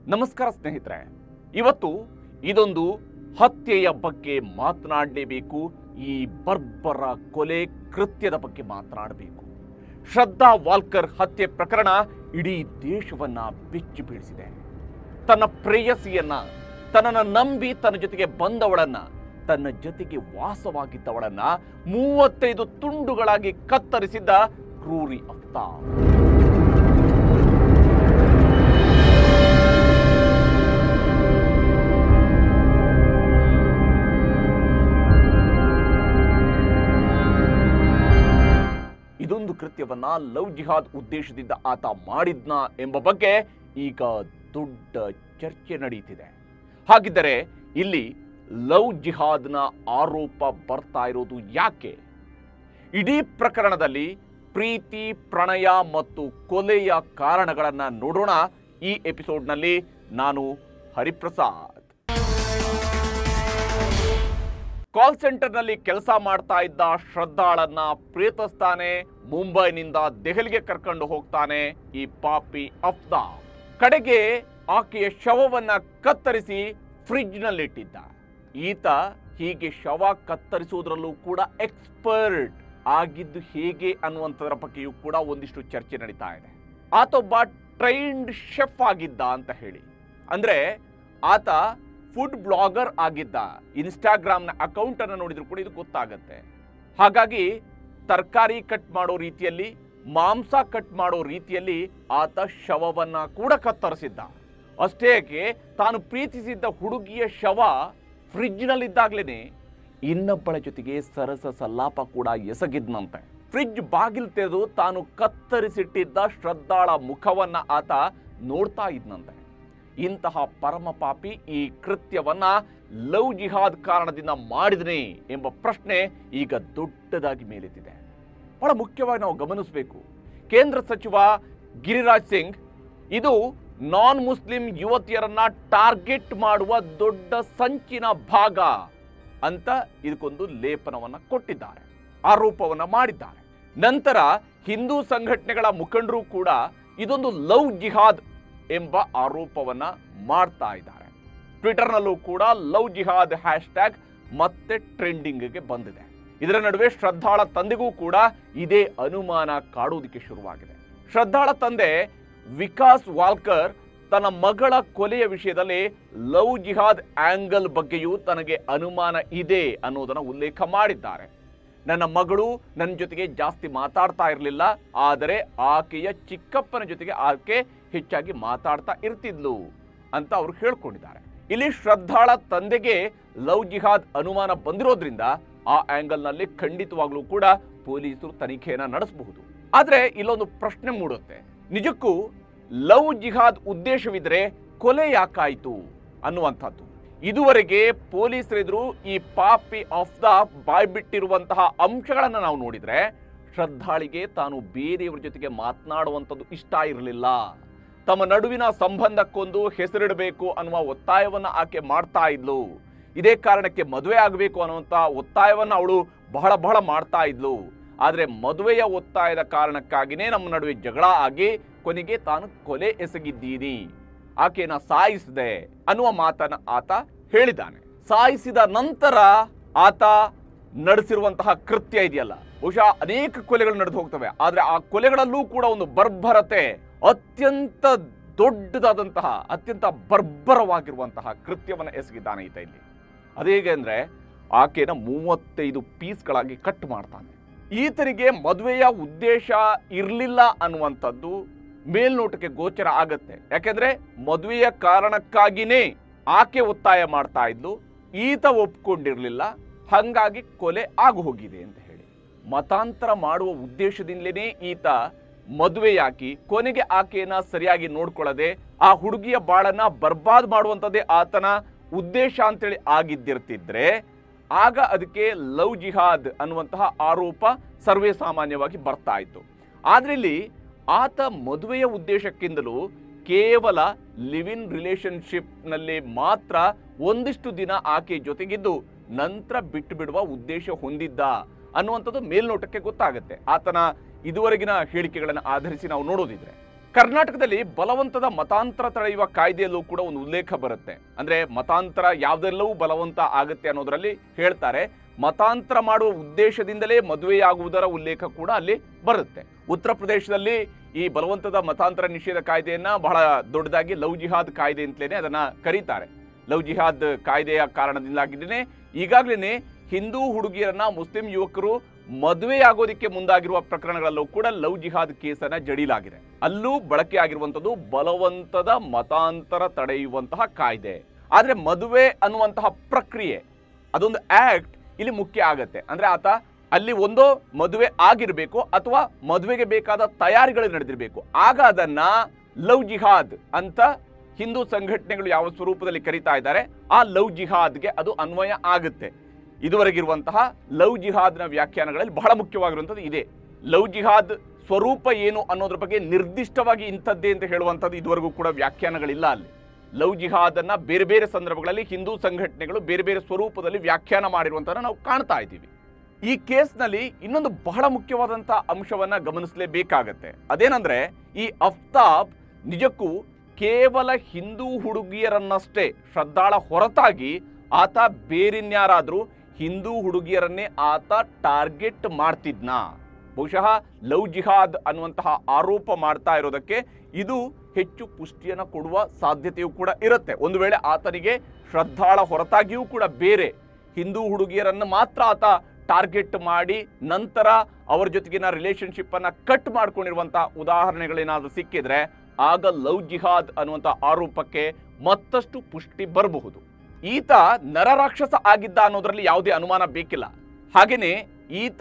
ನಮಸ್ಕಾರ ಸ್ನೇಹಿತರೆ, ಇವತ್ತು ಇದೊಂದು ಹತ್ಯೆಯ ಬಗ್ಗೆ ಮಾತನಾಡಲೇಬೇಕು. ಈ ಬರ್ಬರ ಕೊಲೆ ಕೃತ್ಯದ ಬಗ್ಗೆ ಮಾತನಾಡಬೇಕು. ಶ್ರದ್ಧಾ ವಾಲ್ಕರ್ ಹತ್ಯೆ ಪ್ರಕರಣ ಇಡೀ ದೇಶವನ್ನ ಬೆಚ್ಚಿ ಬೀಳಿಸಿದೆ. ತನ್ನ ಪ್ರೇಯಸಿಯನ್ನ, ತನ್ನನ್ನು ನಂಬಿ ತನ್ನ ಜೊತೆಗೆ ಬಂದವಳನ್ನ, ತನ್ನ ಜೊತೆಗೆ ವಾಸವಾಗಿದ್ದವಳನ್ನ 35 ತುಂಡುಗಳಾಗಿ ಕತ್ತರಿಸಿದ್ದ ಕ್ರೂರಿ ಅಫ್ತಾಬ್. ಇದೊಂದು ಕೃತ್ಯವನ್ನ ಲವ್ ಜಿಹಾದ್ ಉದ್ದೇಶದಿಂದ ಆತ ಮಾಡಿದ್ನ ಎಂಬ ಬಗ್ಗೆ ಈಗ ದೊಡ್ಡ ಚರ್ಚೆ ನಡೆಯುತ್ತಿದೆ. ಹಾಗಿದ್ದರೆ ಇಲ್ಲಿ ಲವ್ ಜಿಹಾದ್ನ ಆರೋಪ ಬರ್ತಾ ಇರೋದು ಯಾಕೆ? ಇಡೀ ಪ್ರಕರಣದಲ್ಲಿ ಪ್ರೀತಿ, ಪ್ರಣಯ ಮತ್ತು ಕೊಲೆಯ ಕಾರಣಗಳನ್ನ ನೋಡೋಣ ಈ ಎಪಿಸೋಡ್ನಲ್ಲಿ. ನಾನು ಹರಿಪ್ರಸಾದ್. ಕಾಲ್ ಸೆಂಟರ್ನಲ್ಲಿ ಕೆಲಸ ಮಾಡ್ತಾ ಇದ್ದ ಶ್ರದ್ಧಾಳನ್ನ ಪ್ರೇತಸ್ತಾನೆ ಮುಂಬೈನಿಂದ ದೆಹಲಿಗೆ ಕರ್ಕೊಂಡು ಹೋಗ್ತಾನೆ ಈ ಪಾಪಿ ಅಫ್ತಾಬ್. ಕಡೆಗೆ ಆಕೆಯ ಶವವನ್ನ ಕತ್ತರಿಸಿ ಫ್ರಿಡ್ಜ್ನಲ್ಲಿಟ್ಟಿದ್ದ. ಈತ ಹೀಗೆ ಶವ ಕತ್ತರಿಸುವುದರಲ್ಲೂ ಕೂಡ ಎಕ್ಸ್ಪರ್ಟ್ ಆಗಿದ್ದು ಹೇಗೆ ಅನ್ನುವಂಥದ್ರ ಬಗ್ಗೆಯೂ ಕೂಡ ಒಂದಿಷ್ಟು ಚರ್ಚೆ ನಡೀತಾ ಇದೆ. ಆತೊಬ್ಬ ಟ್ರೈನ್ಡ್ ಶೆಫ್ ಆಗಿದ್ದ ಅಂತ ಹೇಳಿ, ಅಂದ್ರೆ ಆತ ಫುಡ್ ಬ್ಲಾಗರ್ ಆಗಿದ್ದ. ಇನ್ಸ್ಟಾಗ್ರಾಮ್ನ ಅಕೌಂಟ್ ಅನ್ನು ನೋಡಿದ್ರು ಕೂಡ ಇದು ಗೊತ್ತಾಗತ್ತೆ. ಹಾಗಾಗಿ ತರಕಾರಿ ಕಟ್ ಮಾಡೋ ರೀತಿಯಲ್ಲಿ, ಮಾಂಸ ಕಟ್ ಮಾಡೋ ರೀತಿಯಲ್ಲಿ ಆತ ಶವವನ್ನ ಕೂಡ ಕತ್ತರಿಸಿದ್ದ. ಅಷ್ಟೇ ಏಕೆ, ತಾನು ಪ್ರೀತಿಸಿದ್ದ ಹುಡುಗಿಯ ಶವ ಫ್ರಿಡ್ಜ್ನಲ್ಲಿದ್ದಾಗ್ಲೇನೆ ಇನ್ನೊಬ್ಬಳ ಜೊತೆಗೆ ಸರಸ ಸಲ್ಲಾಪ ಕೂಡ ಎಸಗಿದ್ನಂತೆ. ಫ್ರಿಡ್ಜ್ ಬಾಗಿಲು ತೆರೆದು ತಾನು ಕತ್ತರಿಸಿಟ್ಟಿದ್ದ ಶ್ರದ್ಧಾಳ ಮುಖವನ್ನ ಆತ ನೋಡ್ತಾ ಇದ್ನಂತೆ. ಇಂತಹ ಪರಮ ಪಾಪಿ ಈ ಕೃತ್ಯವನ್ನ ಲವ್ ಜಿಹಾದ್ ಕಾರಣದಿಂದ ಮಾಡಿದನೇ ಎಂಬ ಪ್ರಶ್ನೆ ಈಗ ದೊಡ್ಡದಾಗಿ ಮೇಲೆತ್ತಿದೆ. ಬಹಳ ಮುಖ್ಯವಾಗಿ ನಾವು ಗಮನಿಸಬೇಕು, ಕೇಂದ್ರ ಸಚಿವ ಗಿರಿರಾಜ್ ಸಿಂಗ್ ಇದು ನಾನ್ ಮುಸ್ಲಿಂ ಯುವತಿಯರನ್ನ ಟಾರ್ಗೆಟ್ ಮಾಡುವ ದೊಡ್ಡ ಸಂಚಿನ ಭಾಗ ಅಂತ ಇದಕ್ಕೊಂದು ಲೇಪನವನ್ನ ಕೊಟ್ಟಿದ್ದಾರೆ, ಆರೋಪವನ್ನ ಮಾಡಿದ್ದಾರೆ. ನಂತರ ಹಿಂದೂ ಸಂಘಟನೆಗಳ ಮುಖಂಡರು ಕೂಡ ಇದೊಂದು ಲವ್ ಜಿಹಾದ್ ಎಂಬ ಆರೋಪವನ್ನ ಮಾಡ್ತಾ ಇದ್ದಾರೆ. ಟ್ವಿಟರ್ನಲ್ಲೂ ಕೂಡ ಲವ್ ಜಿಹಾದ್ ಹ್ಯಾಶ್ಟ್ಯಾಗ್ ಮತ್ತೆ ಟ್ರೆಂಡಿಂಗ್ಗೆ ಬಂದಿದೆ. ಇದರ ನಡುವೆ ಶ್ರದ್ಧಾಳ ತಂದೆಗೂ ಕೂಡ ಇದೇ ಅನುಮಾನ ಕಾಡುವುದಕ್ಕೆ ಶುರುವಾಗಿದೆ. ಶ್ರದ್ಧಾಳ ತಂದೆ ವಿಕಾಸ್ ವಾಲ್ಕರ್ ತನ್ನ ಮಗಳ ಕೊಲೆಯ ವಿಷಯದಲ್ಲಿ ಲವ್ ಜಿಹಾದ್ ಆಂಗಲ್ ಬಗ್ಗೆಯೂ ತನಗೆ ಅನುಮಾನ ಇದೆ ಅನ್ನೋದನ್ನ ಉಲ್ಲೇಖ ಮಾಡಿದ್ದಾರೆ. ನನ್ನ ಮಗಳು ನನ್ನ ಜೊತೆಗೆ ಜಾಸ್ತಿ ಮಾತಾಡ್ತಾ ಇರಲಿಲ್ಲ, ಆದರೆ ಆಕೆಯ ಚಿಕ್ಕಪ್ಪನ ಜೊತೆಗೆ ಆಕೆ ಹೆಚ್ಚಾಗಿ ಮಾತಾಡ್ತಾ ಇರ್ತಿದ್ಲು ಅಂತ ಅವರು ಹೇಳ್ಕೊಂಡಿದ್ದಾರೆ. ಇಲ್ಲಿ ಶ್ರದ್ಧಾಳ ತಂದೆಗೆ ಲವ್ ಜಿಹಾದ್ ಅನುಮಾನ ಬಂದಿರೋದ್ರಿಂದ ಆ ಆಂಗಲ್ನಲ್ಲಿ ಖಂಡಿತವಾಗ್ಲೂ ಕೂಡ ಪೊಲೀಸರು ತನಿಖೆಯನ್ನ ನಡೆಸಬಹುದು. ಆದ್ರೆ ಇಲ್ಲೊಂದು ಪ್ರಶ್ನೆ ಮೂಡುತ್ತೆ, ನಿಜಕ್ಕೂ ಲವ್ ಜಿಹಾದ್ ಉದ್ದೇಶವಿದ್ರೆ ಕೊಲೆ ಯಾಕಾಯಿತು ಅನ್ನುವಂಥದ್ದು. ಇದುವರೆಗೆ ಪೊಲೀಸರೆದುರು ಈ ಪಾಪಿ ಅಫ್ತಾಬ್ ಬಾಯ್ಬಿಟ್ಟಿರುವಂತಹ ಅಂಶಗಳನ್ನು ನಾವು ನೋಡಿದ್ರೆ, ಶ್ರದ್ಧಾಳಿಗೆ ತಾನು ಬೇರೆಯವರ ಜೊತೆಗೆ ಮಾತನಾಡುವಂಥದ್ದು ಇಷ್ಟ ಇರಲಿಲ್ಲ. ತಮ್ಮ ನಡುವಿನ ಸಂಬಂಧಕ್ಕೊಂದು ಹೆಸರಿಡಬೇಕು ಅನ್ನುವ ಒತ್ತಾಯವನ್ನ ಆಕೆ ಮಾಡ್ತಾ ಇದ್ಲು. ಇದೇ ಕಾರಣಕ್ಕೆ ಮದುವೆ ಆಗಬೇಕು ಅನ್ನುವಂಥ ಒತ್ತಾಯವನ್ನ ಅವಳು ಬಹಳ ಮಾಡ್ತಾ ಇದ್ಲು. ಆದರೆ ಮದುವೆಯ ಒತ್ತಾಯದ ಕಾರಣಕ್ಕಾಗಿನೇ ನಮ್ಮ ನಡುವೆ ಜಗಳ ಆಗಿ ಕೊನೆಗೆ ತಾನು ಕೊಲೆ ಎಸಗಿದ್ದೀನಿ, ಆಕೆನ ಸಾಯಿಸಿದೆ ಅನ್ನುವ ಮಾತನ್ನ ಆತ ಹೇಳಿದ್ದಾನೆ. ಸಾಯಿಸಿದ ನಂತರ ಆತ ನಡೆಸಿರುವಂತಹ ಕೃತ್ಯ ಇದೆಯಲ್ಲ, ಬಹುಶಃ ಅನೇಕ ಕೊಲೆಗಳು ನಡೆದು ಹೋಗ್ತವೆ, ಆದ್ರೆ ಆ ಕೊಲೆಗಳಲ್ಲೂ ಕೂಡ ಒಂದು ಬರ್ಬರತೆ, ಅತ್ಯಂತ ದೊಡ್ಡದಾದಂತಹ, ಅತ್ಯಂತ ಬರ್ಬರವಾಗಿರುವಂತಹ ಕೃತ್ಯವನ್ನು ಎಸಗಿದ್ದಾನೆ ಈತ. ಇಲ್ಲಿ ಅದೇಗೆ ಅಂದ್ರೆ ಆಕೆನ 35 ಪೀಸ್ಗಳಾಗಿ ಕಟ್ ಮಾಡ್ತಾನೆ. ಈತನಿಗೆ ಮದುವೆಯ ಉದ್ದೇಶ ಇರಲಿಲ್ಲ ಅನ್ನುವಂಥದ್ದು ಮೇಲ್ನೋಟಕ್ಕೆ ಗೋಚರ ಆಗತ್ತೆ. ಯಾಕೆಂದ್ರೆ ಮದುವೆಯ ಕಾರಣಕ್ಕಾಗಿನೇ ಆಕೆ ಒತ್ತಾಯ ಮಾಡ್ತಾ ಇದ್ಲು, ಈತ ಒಪ್ಕೊಂಡಿರ್ಲಿಲ್ಲ, ಹಂಗಾಗಿ ಕೊಲೆ ಆಗು ಹೋಗಿದೆ ಅಂತ ಹೇಳಿ ಮತಾಂತರ ಮಾಡುವ ಉದ್ದೇಶದಿಂದಲೇ ಈತ ಮದುವೆಯಾಕಿ ಕೊನೆಗೆ ಆಕೆಯನ್ನ ಸರಿಯಾಗಿ ನೋಡ್ಕೊಳ್ಳದೆ ಆ ಹುಡುಗಿಯ ಬಾಳನ್ನ ಬರ್ಬಾದ್ ಮಾಡುವಂಥದ್ದೇ ಆತನ ಉದ್ದೇಶ ಅಂತೇಳಿ ಆಗಿದ್ದಿರ್ತಿದ್ರೆ ಆಗ ಅದಕ್ಕೆ ಲವ್ ಜಿಹಾದ್ ಅನ್ನುವಂತಹ ಆರೋಪ ಸರ್ವೇ ಸಾಮಾನ್ಯವಾಗಿ ಬರ್ತಾ ಇತ್ತು. ಆದ್ರೆ ಇಲ್ಲಿ ಆತ ಮದುವೆಯ ಉದ್ದೇಶಕ್ಕಿಂತಲೂ ಕೇವಲ ಲಿವ್ ಇನ್ ರಿಲೇಶನ್ಶಿಪ್ ನಲ್ಲಿ ಮಾತ್ರ ಒಂದಿಷ್ಟು ದಿನ ಆಕೆ ಜೊತೆಗಿದ್ದು ನಂತರ ಬಿಟ್ಟು ಬಿಡುವ ಉದ್ದೇಶ ಹೊಂದಿದ್ದ ಅನ್ನುವಂಥದ್ದು ಮೇಲ್ನೋಟಕ್ಕೆ ಗೊತ್ತಾಗುತ್ತೆ ಆತನ ಇದುವರೆಗಿನ ಹೇಳಿಕೆಗಳನ್ನು ಆಧರಿಸಿ ನಾವು ನೋಡೋದಿದ್ರೆ. ಕರ್ನಾಟಕದಲ್ಲಿ ಬಲವಂತದ ಮತಾಂತರ ತಡೆಯುವ ಕಾಯ್ದೆಯಲ್ಲೂ ಕೂಡ ಒಂದು ಉಲ್ಲೇಖ ಬರುತ್ತೆ. ಅಂದ್ರೆ ಮತಾಂತರ ಯಾವ್ದೆಲ್ಲವೂ ಬಲವಂತ ಆಗುತ್ತೆ ಅನ್ನೋದರಲ್ಲಿ ಹೇಳ್ತಾರೆ. ಮತಾಂತರ ಮಾಡುವ ಉದ್ದೇಶದಿಂದಲೇ ಮದುವೆಯಾಗುವುದರ ಉಲ್ಲೇಖ ಕೂಡ ಅಲ್ಲಿ ಬರುತ್ತೆ. ಉತ್ತರ ಪ್ರದೇಶದಲ್ಲಿ ಈ ಬಲವಂತದ ಮತಾಂತರ ನಿಷೇಧ ಕಾಯ್ದೆಯನ್ನ ಬಹಳ ದೊಡ್ಡದಾಗಿ ಲವ್ ಜಿಹಾದ್ ಕಾಯ್ದೆ ಅಂತಲೇ ಅದನ್ನ ಕರೀತಾರೆ. ಲವ್ ಜಿಹಾದ್ ಕಾಯ್ದೆಯ ಕಾರಣದಿಂದಾಗಿದ್ದೇನೆ ಈಗಾಗಲೇ ಹಿಂದೂ ಹುಡುಗಿಯರನ್ನ ಮುಸ್ಲಿಂ ಯುವಕರು ಮದುವೆಯಾಗೋದಕ್ಕೆ ಮುಂದಾಗಿರುವ ಪ್ರಕರಣಗಳಲ್ಲೂ ಕೂಡ ಲವ್ ಜಿಹಾದ್ ಕೇಸನ್ನ ಜಡಿಲಾಗಿದೆ. ಅಲ್ಲೂ ಬಳಕೆ ಆಗಿರುವಂತದ್ದು ಬಲವಂತದ ಮತಾಂತರ ತಡೆಯುವಂತಹ ಕಾಯ್ದೆ. ಆದ್ರೆ ಮದುವೆ ಅನ್ನುವಂತಹ ಪ್ರಕ್ರಿಯೆ, ಅದೊಂದು ಆಕ್ಟ್ ಇಲ್ಲಿ ಮುಖ್ಯ ಆಗತ್ತೆ. ಅಂದ್ರೆ ಆತ ಅಲ್ಲಿ ಒಂದೋ ಮದುವೆ ಆಗಿರ್ಬೇಕು ಅಥವಾ ಮದುವೆಗೆ ಬೇಕಾದ ತಯಾರಿಗಳು ನಡೆದಿರಬೇಕು. ಆಗ ಅದನ್ನ ಲವ್ ಜಿಹಾದ್ ಅಂತ ಹಿಂದೂ ಸಂಘಟನೆಗಳು ಯಾವ ಸ್ವರೂಪದಲ್ಲಿ ಕರೀತಾ ಇದ್ದಾರೆ ಆ ಲವ್ ಜಿಹಾದ್ಗೆ ಅದು ಅನ್ವಯ ಆಗುತ್ತೆ. ಇದುವರೆಗಿರುವಂತಹ ಲವ್ ಜಿಹಾದ್ನ ವ್ಯಾಖ್ಯಾನಗಳಲ್ಲಿ ಬಹಳ ಮುಖ್ಯವಾಗಿರುವಂಥದ್ದು ಇದೆ. ಲವ್ ಜಿಹಾದ್ ಸ್ವರೂಪ ಏನು ಅನ್ನೋದ್ರ ಬಗ್ಗೆ ನಿರ್ದಿಷ್ಟವಾಗಿ ಇಂಥದ್ದೇ ಅಂತ ಹೇಳುವಂಥದ್ದು ಇದುವರೆಗೂ ಕೂಡ ವ್ಯಾಖ್ಯಾನಗಳಿಲ್ಲ. ಅಲ್ಲಿ ಲವ್ ಜಿಹಾದ್ ಅನ್ನ ಬೇರೆ ಬೇರೆ ಸಂದರ್ಭಗಳಲ್ಲಿ ಹಿಂದೂ ಸಂಘಟನೆಗಳು ಬೇರೆ ಬೇರೆ ಸ್ವರೂಪದಲ್ಲಿ ವ್ಯಾಖ್ಯಾನ ಮಾಡಿರುವಂಥದ್ದನ್ನು ನಾವು ಕಾಣ್ತಾ ಇದ್ದೀವಿ. ಈ ಕೇಸ್ನಲ್ಲಿ ಇನ್ನೊಂದು ಬಹಳ ಮುಖ್ಯವಾದಂತಹ ಅಂಶವನ್ನ ಗಮನಿಸಲೇಬೇಕಾಗತ್ತೆ. ಅದೇನಂದ್ರೆ ಈ ಅಫ್ತಾಬ್ ನಿಜಕ್ಕೂ ಕೇವಲ ಹಿಂದೂ ಹುಡುಗಿಯರನ್ನಷ್ಟೇ ಶ್ರದ್ಧಾಳ ಹೊರತಾಗಿ ಆತ ಬೇರಿನ್ಯಾರಾದ್ರೂ ಹಿಂದೂ ಹುಡುಗಿಯರನ್ನೇ ಆತ ಟಾರ್ಗೆಟ್ ಮಾಡ್ತಿದ್ನ. ಬಹುಶಃ ಲವ್ ಜಿಹಾದ್ ಅನ್ನುವಂತಹ ಆರೋಪ ಮಾಡ್ತಾ ಇರೋದಕ್ಕೆ ಇದು ಹೆಚ್ಚು ಪುಷ್ಟಿಯನ್ನು ಕೊಡುವ ಸಾಧ್ಯತೆಯೂ ಕೂಡ ಇರುತ್ತೆ. ಒಂದು ವೇಳೆ ಆತನಿಗೆ ಶ್ರದ್ಧಾಳ ಹೊರತಾಗಿಯೂ ಕೂಡ ಬೇರೆ ಹಿಂದೂ ಹುಡುಗಿಯರನ್ನು ಮಾತ್ರ ಆತ ಟಾರ್ಗೆಟ್ ಮಾಡಿ ನಂತರ ಅವರ ಜೊತೆಗಿನ ರಿಲೇಶನ್ಶಿಪ್ ಅನ್ನ ಕಟ್ ಮಾಡ್ಕೊಂಡಿರುವಂತಹ ಉದಾಹರಣೆಗಳೇನಾದ್ರೂ ಸಿಕ್ಕಿದ್ರೆ ಆಗ ಲವ್ ಜಿಹಾದ್ ಅನ್ನುವಂಥ ಆರೋಪಕ್ಕೆ ಮತ್ತಷ್ಟು ಪುಷ್ಟಿ ಬರಬಹುದು. ಈತ ನರರಾಕ್ಷಸ ಆಗಿದ್ದ ಅನ್ನೋದ್ರಲ್ಲಿ ಯಾವುದೇ ಅನುಮಾನ ಬೇಕಿಲ್ಲ. ಹಾಗೇನೆ ಈತ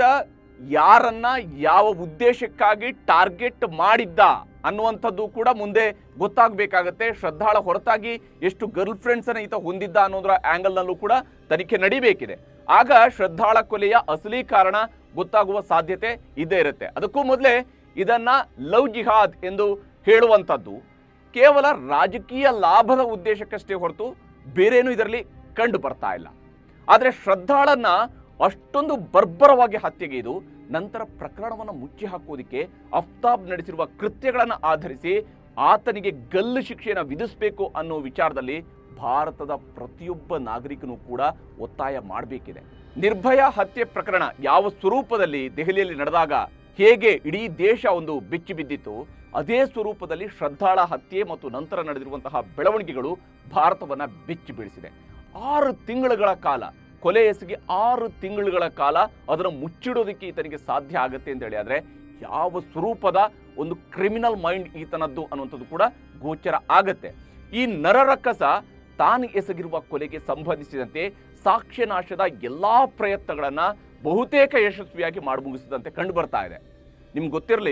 ಯಾರನ್ನ ಯಾವ ಉದ್ದೇಶಕ್ಕಾಗಿ ಟಾರ್ಗೆಟ್ ಮಾಡಿದ್ದ ಅನ್ನುವಂಥದ್ದು ಕೂಡ ಮುಂದೆ ಗೊತ್ತಾಗಬೇಕಾಗತ್ತೆ. ಶ್ರದ್ಧಾಳ ಹೊರತಾಗಿ ಎಷ್ಟು ಗರ್ಲ್ ಫ್ರೆಂಡ್ಸ್ ಅನ್ನ ಈತ ಹೊಂದಿದ್ದ ಅನ್ನೋದ್ರ ಆಂಗಲ್ನಲ್ಲೂ ಕೂಡ ತನಿಖೆ ನಡಿಬೇಕಿದೆ. ಆಗ ಶ್ರದ್ಧಾಳ ಕೊಲೆಯ ಅಸಲಿ ಕಾರಣ ಗೊತ್ತಾಗುವ ಸಾಧ್ಯತೆ ಇದ್ದೇ ಇರುತ್ತೆ. ಅದಕ್ಕೂ ಮೊದಲೇ ಇದನ್ನ ಲವ್ ಜಿಹಾದ್ ಎಂದು ಹೇಳುವಂಥದ್ದು ಕೇವಲ ರಾಜಕೀಯ ಲಾಭದ ಉದ್ದೇಶಕ್ಕಷ್ಟೇ ಹೊರತು ಬೇರೇನೂ ಇದರಲ್ಲಿ ಕಂಡು ಬರ್ತಾ ಇಲ್ಲ. ಆದರೆ ಶ್ರದ್ಧಾಳನ್ನ ಅಷ್ಟೊಂದು ಬರ್ಬರವಾಗಿ ಹತ್ಯೆಗೈದು ನಂತರ ಪ್ರಕರಣವನ್ನು ಮುಚ್ಚಿ ಹಾಕೋದಿಕ್ಕೆ ಅಫ್ತಾಬ್ ನಡೆಸಿರುವ ಕೃತ್ಯಗಳನ್ನು ಆಧರಿಸಿ ಆತನಿಗೆ ಗಲ್ಲು ಶಿಕ್ಷೆಯನ್ನು ವಿಧಿಸಬೇಕು ಅನ್ನೋ ವಿಚಾರದಲ್ಲಿ ಭಾರತದ ಪ್ರತಿಯೊಬ್ಬ ನಾಗರಿಕನೂ ಕೂಡ ಒತ್ತಾಯ ಮಾಡಬೇಕಿದೆ. ನಿರ್ಭಯ ಹತ್ಯೆ ಪ್ರಕರಣ ಯಾವ ಸ್ವರೂಪದಲ್ಲಿ ದೆಹಲಿಯಲ್ಲಿ ನಡೆದಾಗ ಹೇಗೆ ಇಡೀ ದೇಶ ಒಂದು ಬೆಚ್ಚಿ ಬಿದ್ದಿತ್ತು, ಅದೇ ಸ್ವರೂಪದಲ್ಲಿ ಶ್ರದ್ಧಾಳ ಹತ್ಯೆ ಮತ್ತು ನಂತರ ನಡೆದಿರುವಂತಹ ಬೆಳವಣಿಗೆಗಳು ಭಾರತವನ್ನ ಬೆಚ್ಚಿ ಬೀಳಿಸಿದೆ. 6 ತಿಂಗಳುಗಳ ಕಾಲ ಕೊಲೆ ಎಸಗಿ 6 ತಿಂಗಳುಗಳ ಕಾಲ ಅದನ್ನು ಮುಚ್ಚಿಡೋದಕ್ಕೆ ಈತನಿಗೆ ಸಾಧ್ಯ ಆಗುತ್ತೆ ಅಂತ ಹೇಳಿ ಆದ್ರೆ ಯಾವ ಸ್ವರೂಪದ ಒಂದು ಕ್ರಿಮಿನಲ್ ಮೈಂಡ್ ಈತನದ್ದು ಅನ್ನುವಂಥದ್ದು ಕೂಡ ಗೋಚರ ಆಗತ್ತೆ. ಈ ನರರಕ್ಕಸ ತಾನು ಎಸಗಿರುವ ಕೊಲೆಗೆ ಸಂಬಂಧಿಸಿದಂತೆ ಸಾಕ್ಷ್ಯನಾಶದ ಎಲ್ಲಾ ಪ್ರಯತ್ನಗಳನ್ನ ಬಹುತೇಕ ಯಶಸ್ವಿಯಾಗಿ ಮಾಡಿ ಮುಗಿಸಿದಂತೆ ಕಂಡು ಬರ್ತಾ ಇದೆ. ನಿಮ್ಗೆ ಗೊತ್ತಿರಲಿ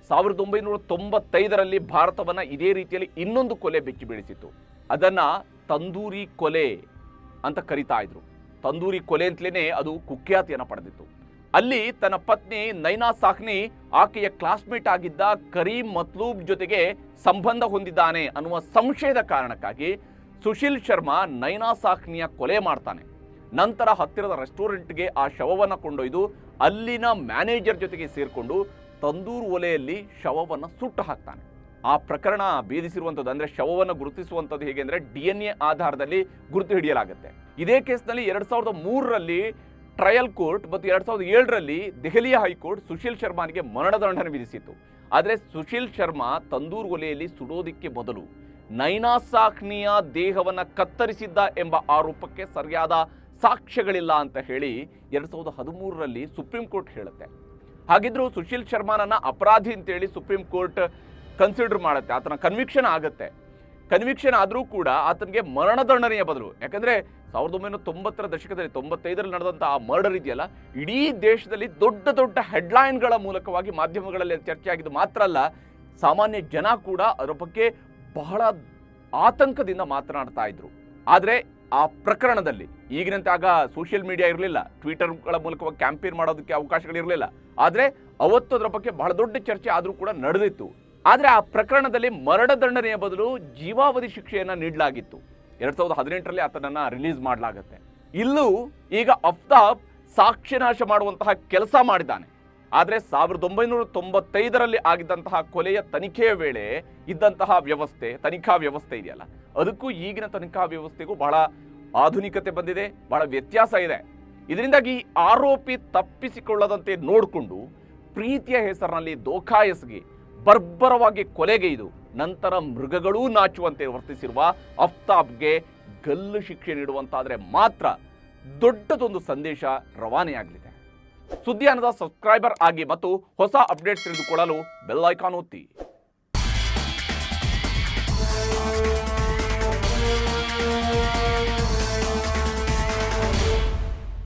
1995ರಲ್ಲಿ ಭಾರತವನ್ನ ಇದೇ ರೀತಿಯಲ್ಲಿ ಇನ್ನೊಂದು ಕೊಲೆ ಬೆಚ್ಚಿ ಬೀಳಿಸಿತ್ತು. ಅದನ್ನ ತಂದೂರಿ ಕೊಲೆ ಅಂತ ಕರೀತಾ ಇದ್ರು. ತಂದೂರಿ ಕೊಲೆ ಅಂತಲೇ ಅದು ಕುಖ್ಯಾತಿಯನ್ನು ಪಡೆದಿತ್ತು. ಅಲ್ಲಿ ತನ್ನ ಪತ್ನಿ ನೈನಾ ಸಾಖ್ನಿ ಆಕೆಯ ಕ್ಲಾಸ್ಮೇಟ್ ಆಗಿದ್ದ ಕರೀಂ ಮತ್ಲೂಬ್ ಜೊತೆಗೆ ಸಂಬಂಧ ಹೊಂದಿದ್ದಾನೆ ಅನ್ನುವ ಸಂಶಯದ ಕಾರಣಕ್ಕಾಗಿ ಸುಶೀಲ್ ಶರ್ಮಾ ನೈನಾ ಸಾಖ್ನಿಯ ಕೊಲೆ ಮಾಡ್ತಾನೆ. ನಂತರ ಹತ್ತಿರದ ರೆಸ್ಟೋರೆಂಟ್ಗೆ ಆ ಶವವನ್ನು ಕೊಂಡೊಯ್ದು ಅಲ್ಲಿನ ಮ್ಯಾನೇಜರ್ ಜೊತೆಗೆ ಸೇರಿಕೊಂಡು ತಂದೂರು ಒಲೆಯಲ್ಲಿ ಶವವನ್ನು ಸುಟ್ಟು ಹಾಕ್ತಾನೆ. ಆ ಪ್ರಕರಣ ಭೇದಿಸಿರುವಂಥದ್ದು ಅಂದ್ರೆ ಶವವನ್ನು ಗುರುತಿಸುವಂಥದ್ದು ಹೇಗೆ ಅಂದ್ರೆ DNA ಆಧಾರದಲ್ಲಿ ಗುರುತು ಹಿಡಿಯಲಾಗುತ್ತೆ. ಇದೇ ಕೇಸ್ನಲ್ಲಿ 2003ರಲ್ಲಿ ಟ್ರಯಲ್ ಕೋರ್ಟ್ ಮತ್ತು 2007ರಲ್ಲಿ ದೆಹಲಿಯ ಹೈಕೋರ್ಟ್ ಸುಶೀಲ್ ಶರ್ಮಾನಿಗೆ ಮರಣದಂಡನೆ ವಿಧಿಸಿತ್ತು. ಆದರೆ ಸುಶೀಲ್ ಶರ್ಮಾ ತಂದೂರು ಒಲೆಯಲ್ಲಿ ಸುಡೋದಿಕ್ಕೆ ಬದಲು ನೈನಾ ಸಾಖ್ನಿಯ ದೇಹವನ್ನ ಕತ್ತರಿಸಿದ್ದ ಎಂಬ ಆರೋಪಕ್ಕೆ ಸರಿಯಾದ ಸಾಕ್ಷ್ಯಗಳಿಲ್ಲ ಅಂತ ಹೇಳಿ 2013ರಲ್ಲಿ ಸುಪ್ರೀಂ ಕೋರ್ಟ್ ಹೇಳುತ್ತೆ. ಹಾಗಿದ್ರೂ ಸುಶೀಲ್ ಶರ್ಮಾನನ್ನ ಅಪರಾಧಿ ಅಂತೇಳಿ ಸುಪ್ರೀಂ ಕೋರ್ಟ್ ಕನ್ಸಿಡರ್ ಮಾಡುತ್ತೆ. ಆತನ ಕನ್ವಿಕ್ಷನ್ ಆಗುತ್ತೆ. ಕನ್ವಿಕ್ಷನ್ ಆದರೂ ಕೂಡ ಆತನಿಗೆ ಮರಣದಂಡನೆಯ ಬದಲು, ಯಾಕಂದ್ರೆ 1990ರ ದಶಕದಲ್ಲಿ 95ರಲ್ಲಿ ನಡೆದಂತಹ ಆ ಮರ್ಡರ್ ಇದೆಯಲ್ಲ, ಇಡೀ ದೇಶದಲ್ಲಿ ದೊಡ್ಡ ದೊಡ್ಡ ಹೆಡ್ಲೈನ್ಗಳ ಮೂಲಕವಾಗಿ ಮಾಧ್ಯಮಗಳಲ್ಲಿ ಚರ್ಚೆ ಆಗಿದ್ದು ಮಾತ್ರ ಅಲ್ಲ, ಸಾಮಾನ್ಯ ಜನ ಕೂಡ ಅದರ ಬಗ್ಗೆ ಬಹಳ ಆತಂಕದಿಂದ ಮಾತನಾಡ್ತಾ ಇದ್ರು. ಆದರೆ ಆ ಪ್ರಕರಣದಲ್ಲಿ ಈಗಿನಂತೆ ಆಗ ಸೋಷಿಯಲ್ ಮೀಡಿಯಾ ಇರಲಿಲ್ಲ, ಟ್ವಿಟರ್ಗಳ ಮೂಲಕವಾಗಿ ಕ್ಯಾಂಪೇನ್ ಮಾಡೋದಕ್ಕೆ ಅವಕಾಶಗಳಿರಲಿಲ್ಲ. ಆದರೆ ಅವತ್ತು ಅದರ ಬಗ್ಗೆ ಬಹಳ ದೊಡ್ಡ ಚರ್ಚೆ ಆದರೂ ಕೂಡ ನಡೆದಿತ್ತು. ಆದರೆ ಆ ಪ್ರಕರಣದಲ್ಲಿ ಮರಣದಂಡನೆಯ ಬದಲು ಜೀವಾವಧಿ ಶಿಕ್ಷೆಯನ್ನು ನೀಡಲಾಗಿತ್ತು. 2018ರಲ್ಲಿ ಆತನನ್ನ ರಿಲೀಸ್ ಮಾಡಲಾಗುತ್ತೆ. ಇಲ್ಲೂ ಈಗ ಅಫ್ತಾಬ್ ಸಾಕ್ಷ್ಯನಾಶ ಮಾಡುವಂತಹ ಕೆಲಸ ಮಾಡಿದ್ದಾನೆ. ಆದರೆ 1995ರಲ್ಲಿ ಆಗಿದ್ದಂತಹ ಕೊಲೆಯ ತನಿಖೆಯ ವೇಳೆ ಇದ್ದಂತಹ ವ್ಯವಸ್ಥೆ, ತನಿಖಾ ವ್ಯವಸ್ಥೆ ಇದೆಯಲ್ಲ, ಅದಕ್ಕೂ ಈಗಿನ ತನಿಖಾ ವ್ಯವಸ್ಥೆಗೂ ಬಹಳ ಆಧುನಿಕತೆ ಬಂದಿದೆ, ಬಹಳ ವ್ಯತ್ಯಾಸ ಇದೆ. ಇದರಿಂದಾಗಿ ಆರೋಪಿ ತಪ್ಪಿಸಿಕೊಳ್ಳದಂತೆ ನೋಡಿಕೊಂಡು ಪ್ರೀತಿಯ ಹೆಸರಿನಲ್ಲಿ ದೋಖಾ ಎಸಗಿ ಬರ್ಬರವಾಗಿ ಕೊಲೆಗೈದು ನಂತರ ಮೃಗಗಳೂ ನಾಚುವಂತೆ ವರ್ತಿಸಿರುವ ಅಫ್ತಾಬ್ಗೆ ಗಲ್ಲು ಶಿಕ್ಷೆ ನೀಡುವಂತಾದರೆ ಮಾತ್ರ ದೊಡ್ಡದೊಂದು ಸಂದೇಶ ರವಾನೆಯಾಗಲಿದೆ. ಸುದ್ದಿಯಾನದ ಸಬ್ಸ್ಕ್ರೈಬರ್ ಆಗಿ ಮತ್ತು ಹೊಸ ಅಪ್ಡೇಟ್ಸ್ ತಿಳಿದುಕೊಳ್ಳಲು ಬೆಲ್ ಐಕಾನ್ ಒತ್ತಿ.